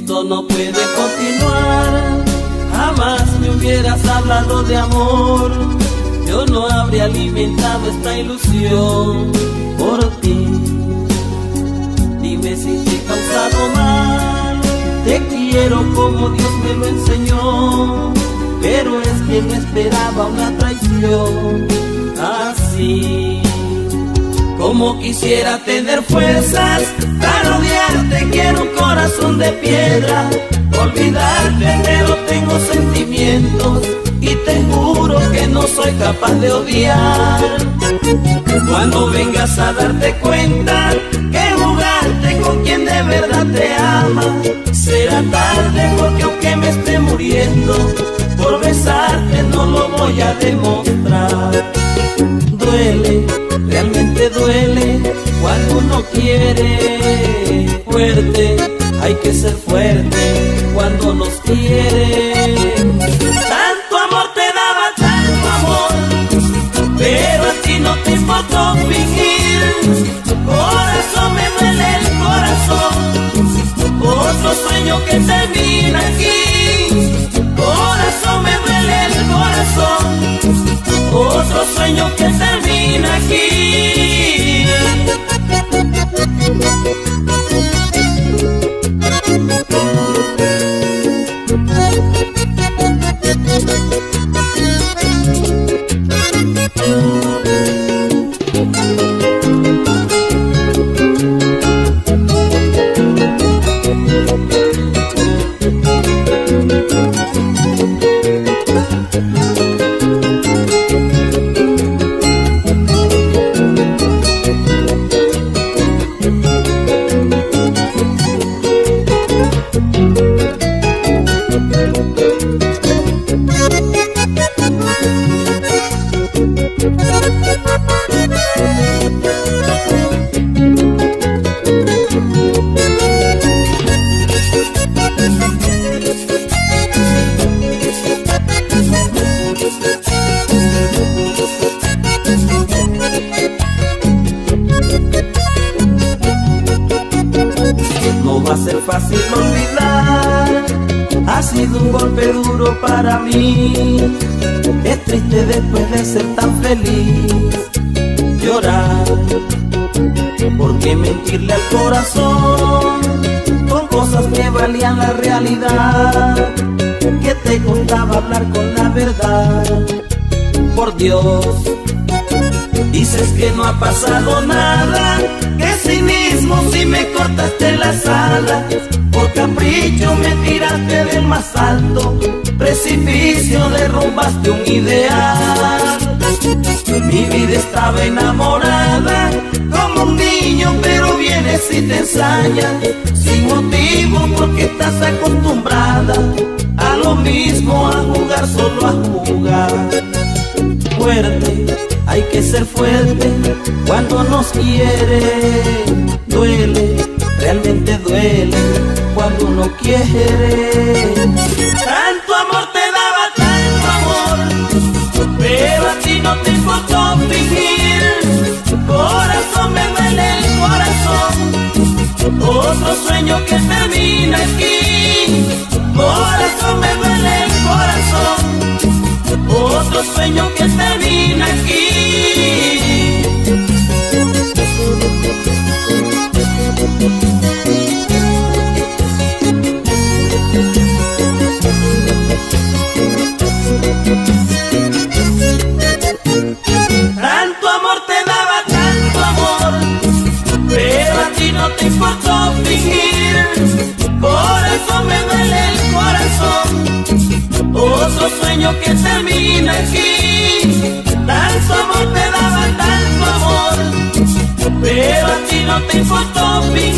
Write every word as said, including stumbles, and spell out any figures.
esto no puede continuar. Jamás me hubieras hablado de amor, yo no habría alimentado esta ilusión por ti. Dime si te he causado mal, te quiero como Dios me lo enseñó, pero es que no esperaba una traición así. Como quisiera tener fuerzas para odiarte, quiero un corazón de piedra, olvidarte, pero tengo sentimientos y te juro que no soy capaz de odiar. Cuando vengas a darte cuenta que jugaste con quien de verdad te ama, será tarde, porque aunque me esté muriendo por besarte no lo voy a demostrar. Duele, realmente duele cuando uno quiere. Fuerte, hay que ser fuerte cuando nos quiere. Tanto amor te daba, tanto amor, pero a ti no te importó fingir. Corazón, me duele el corazón, otro sueño que termina aquí. Corazón, me duele el corazón, otro sueño que termina aquí. No va a ser fácil olvidar, ha sido un golpe duro para mí. Es triste después de ser tan feliz llorar, porque mentirle al corazón con cosas que valían la realidad, que te costaba hablar con la verdad. Por Dios, dices que no ha pasado nada, que cinismo si me cortaste las alas. Por capricho me tiraste del más alto precipicio, derrumbaste un ideal. Mi vida estaba enamorada como un niño, pero vienes y te ensañas sin motivo, porque estás acostumbrada a lo mismo, a jugar, solo a jugar. Fuerte, hay que ser fuerte cuando nos quiere. Duele, realmente duele cuando uno quiere. Tanto amor te daba, tanto amor, pero a ti no te importó fingir. Corazón, me duele el corazón, otro sueño que termina aquí. Corazón, me duele el corazón, otro sueño que termina aquí. Tanto amor te daba, tanto amor, pero a ti no te importó fingir. Corazón, me duele el corazón, otro sueño que termina aquí. Tanto amor te daba, tanto amor, pero a ti no te importó fingir.